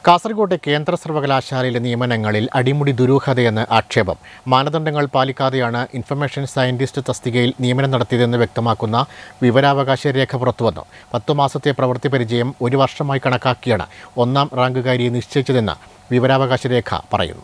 കാസർഗോഡ് കേന്ദ്ര സർവകലാശാലയിലെ നിയമനങ്ങളിൽ അടിമുടി ദുരൂഹതയെന്ന് ആക്ഷേപം. മാനദണ്ഡങ്ങൾ പാലിക്കാതെയാണ് ഇൻഫർമേഷൻ സയന്റിസ്റ്റ് തസ്തികയിൽ നിയമനം നടത്തിയതെന്ന് വ്യക്തമാക്കുന്ന വിവരാവകാശ രേഖ പുറത്തുവന്നു. 10 മാസത്തെ പ്രവൃത്തി പരിചയം 1 വർഷമായി കണക്കാക്കിയാണ് 1ാം റാങ്കുകാരിയെ നിശ്ചയിച്ചതെന്ന് വിവരാവകാശ രേഖ പറയുന്നു.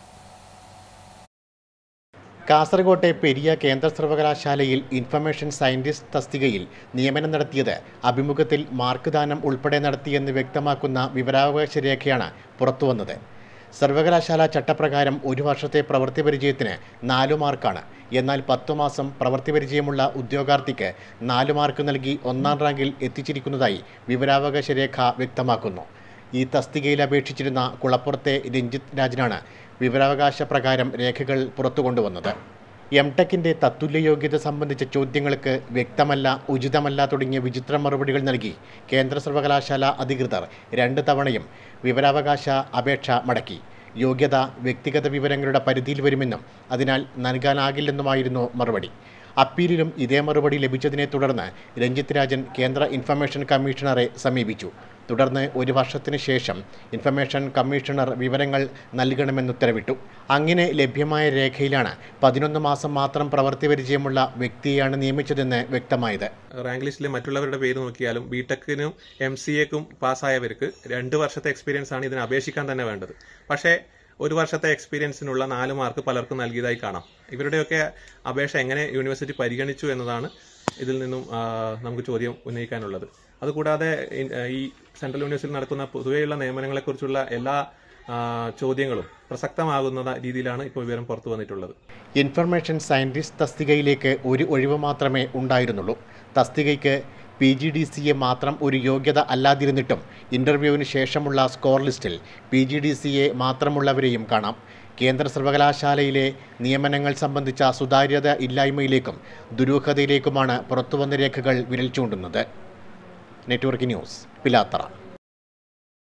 കാസർകോട്ടെ പെരിയ കേന്ദ്ര സർവകലാശാലയിൽ ഇൻഫർമേഷൻ സയന്റിസ്റ്റ് തസ്തികയിൽ നിയമനം നടത്തിയത് അഭിമുഖത്തിൽ മാർക്ക് ദാനം ഉൾപ്പെടെ നടത്തിയെന്ന് വ്യക്തമാക്കുന്ന വിവരാവകാശ രേഖയാണ് പുറത്തുവന്നത്. സർവകലാശാല ചട്ടപ്രകാരം 1 വർഷത്തെ പ്രവൃത്തി പരിചയത്തിന് 4 മാർക്കാണ്. എന്നാൽ 10 മാസം പ്രവൃത്തി പരിചയമുള്ള ഉദ്യോഗാർത്ഥിക്ക് 4 മാർക്ക് നൽകി 1ാം റാങ്കിൽ എത്തിച്ചിരിക്കുന്നതായി വിവരാവകാശ രേഖ വ്യക്തമാക്കുന്നു. ഈ തസ്തികയിൽ അപേക്ഷിച്ചിരുന്ന കുളപ്പുറത്തെ രഞ്ജിത്ത് രാജിനാണ് വിവരാവകാശ പ്രകാരം രേഖകൾ പുറത്തുകൊണ്ടുവന്നത്. എംടെക്കിൻ്റെ തത്തുല്യ യോഗ്യത സംബന്ധിച്ച ചോദ്യങ്ങൾക്ക് വ്യക്തമല്ല, ഉചിതമല്ല തുടങ്ങിയ വിചിത്ര മറുപടികൾ നൽകി കേന്ദ്ര സർവകലാശാല അധികൃതർ 2 തവണയും വിവരാവകാശ അപേക്ഷ മടക്കി. യോഗ്യത വ്യക്തിഗത വിവരങ്ങളുടെ പരിധിയിൽ വരുമെന്നും അതിനാൽ നൽകാനാകില്ലെന്നുമായിരുന്നു മറുപടി. അപ്പീലിലും ഇതേ മറുപടി ലഭിച്ചതിനെ തുടർന്ന് രഞ്ജിത്ത് രാജൻ കേന്ദ്ര ഇൻഫർമേഷൻ കമ്മീഷണറെ സമീപിച്ചു. തുടർന്ന് 1 വർഷത്തിന് ശേഷം ഇൻഫർമേഷൻ കമ്മീഷണർ വിവരങ്ങൾ നൽകണമെന്ന് ഉത്തരവിട്ടു. അങ്ങനെ ലഭ്യമായ രേഖയിലാണ് 11 മാസം മാത്രം പ്രവൃത്തി പരിചയമുള്ള വ്യക്തിയെയാണ് നിയമിച്ചതെന്ന് വ്യക്തമായത്. റാങ്ക് ലിസ്റ്റിലെ മറ്റുള്ളവരുടെ പേര് നോക്കിയാലും ബിടെക്കിനും MCAക്കും പാസ്സായവർക്ക് 2 വർഷത്തെ എക്സ്പീരിയൻസ് ആണ് ഇതിന് അപേക്ഷിക്കാൻ തന്നെ വേണ്ടത്. പക്ഷേ 1 വർഷത്തെ എക്സ്പീരിയൻസിനുള്ള 4 മാർക്ക് പലർക്കും നൽകിയതായി കാണാം. ഇവരുടെയൊക്കെ അപേക്ഷ എങ്ങനെ യൂണിവേഴ്സിറ്റി പരിഗണിച്ചു എന്നതാണ് ഇതിൽ നിന്നും നമുക്ക് ചോദ്യം ഉന്നയിക്കാനുള്ളത്. അതുകൂടാതെ ഈ സെൻട്രൽ യൂണിവേഴ്സിറ്റിയിൽ നടക്കുന്ന പൊതുവെയുള്ള നിയമനങ്ങളെക്കുറിച്ചുള്ള എല്ലാ ചോദ്യങ്ങളും പ്രസക്തമാകുന്ന രീതിയിലാണ് ഇപ്പോൾ വിവരം പുറത്തു വന്നിട്ടുള്ളത്. ഇൻഫർമേഷൻ സയന്റിസ്റ്റ് തസ്തികയിലേക്ക് 1 ഒഴിവ് മാത്രമേ ഉണ്ടായിരുന്നുള്ളൂ. തസ്തികയ്ക്ക് PGDCA മാത്രം ഒരു യോഗ്യത അല്ലാതിരുന്നിട്ടും ഇന്റർവ്യൂവിന് ശേഷമുള്ള സ്കോർ ലിസ്റ്റിൽ PGDCA മാത്രമുള്ളവരെയും കാണാം. കേന്ദ്ര സർവകലാശാലയിലെ നിയമനങ്ങൾ സംബന്ധിച്ച സുതാര്യത ഇല്ലായ്മയിലേക്കും ദുരൂഹതയിലേക്കുമാണ് പുറത്തുവന്ന രേഖകൾ വിരൽ ചൂണ്ടുന്നത്. Network news, Pilathara.